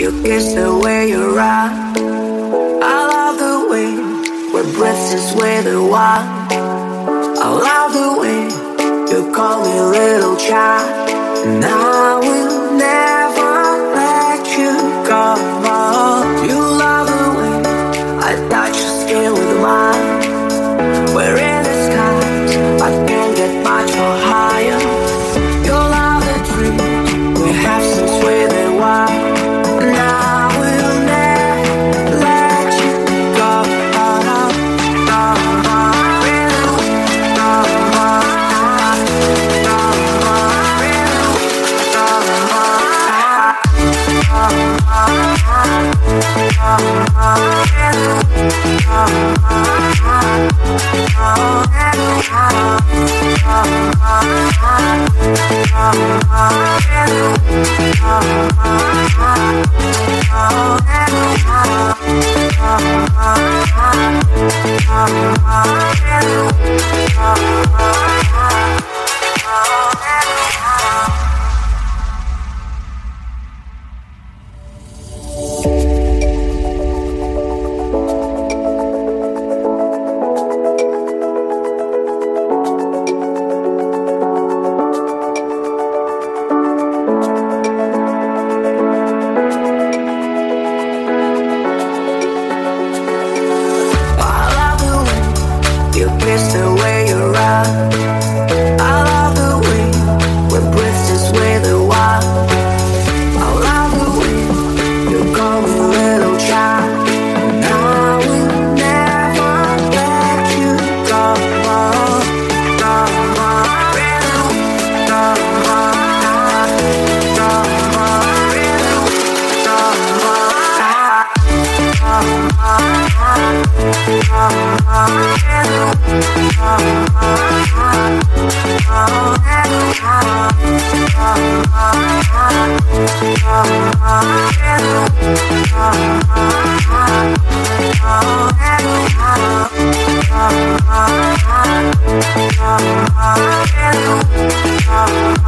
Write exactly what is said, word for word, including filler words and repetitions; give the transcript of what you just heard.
You kiss the way you rock. I love the way we're breathless with the wild. I love the way you call me little child. And I will never let you go. You love the way I touch your skin with mine. We're in the skies, I can't get much more higher. You love the dreams we have since we've been wild. And I will never let you go. It's the way you rock. I love the way we're breathless with the wild. I love the way you call me little child. And I will never let you go. Oh,